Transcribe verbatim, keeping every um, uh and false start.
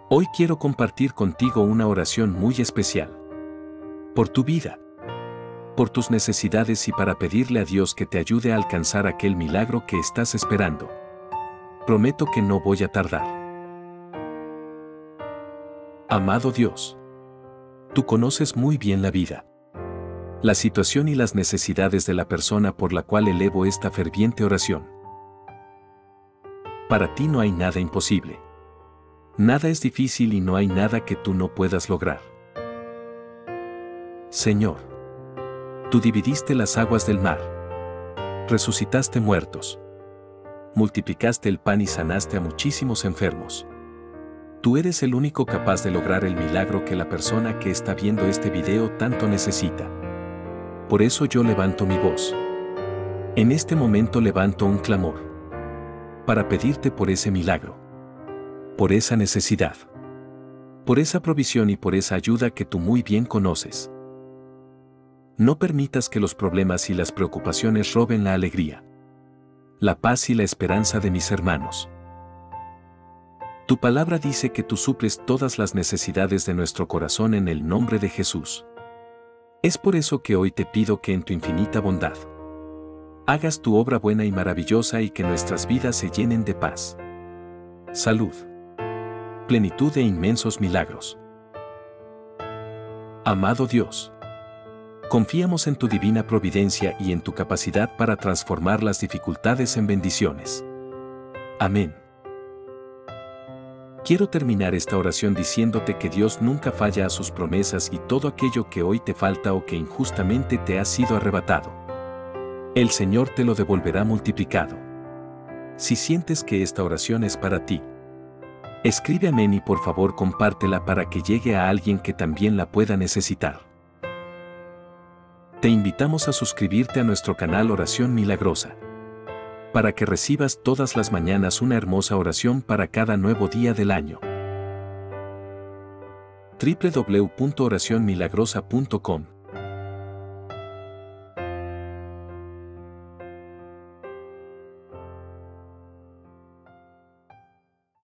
Hoy quiero compartir contigo una oración muy especial. Por tu vida, por tus necesidades y para pedirle a Dios que te ayude a alcanzar aquel milagro que estás esperando. Prometo que no voy a tardar. Amado Dios, tú conoces muy bien la vida, la situación y las necesidades de la persona por la cual elevo esta ferviente oración. Para ti no hay nada imposible. Nada es difícil y no hay nada que tú no puedas lograr. Señor, tú dividiste las aguas del mar, resucitaste muertos, multiplicaste el pan y sanaste a muchísimos enfermos. Tú eres el único capaz de lograr el milagro que la persona que está viendo este video tanto necesita. Por eso yo levanto mi voz. En este momento levanto un clamor para pedirte por ese milagro, por esa necesidad, por esa provisión y por esa ayuda que tú muy bien conoces. No permitas que los problemas y las preocupaciones roben la alegría, la paz y la esperanza de mis hermanos. Tu palabra dice que tú suples todas las necesidades de nuestro corazón en el nombre de Jesús. Es por eso que hoy te pido que en tu infinita bondad hagas tu obra buena y maravillosa y que nuestras vidas se llenen de paz, salud, plenitud e inmensos milagros. Amado Dios, confiamos en tu divina providencia y en tu capacidad para transformar las dificultades en bendiciones. Amén. Quiero terminar esta oración diciéndote que Dios nunca falla a sus promesas y todo aquello que hoy te falta o que injustamente te ha sido arrebatado, el Señor te lo devolverá multiplicado. Si sientes que esta oración es para ti, escribe amén y por favor compártela para que llegue a alguien que también la pueda necesitar. Te invitamos a suscribirte a nuestro canal Oración Milagrosa, para que recibas todas las mañanas una hermosa oración para cada nuevo día del año. doble u doble u doble u punto oración milagrosa punto com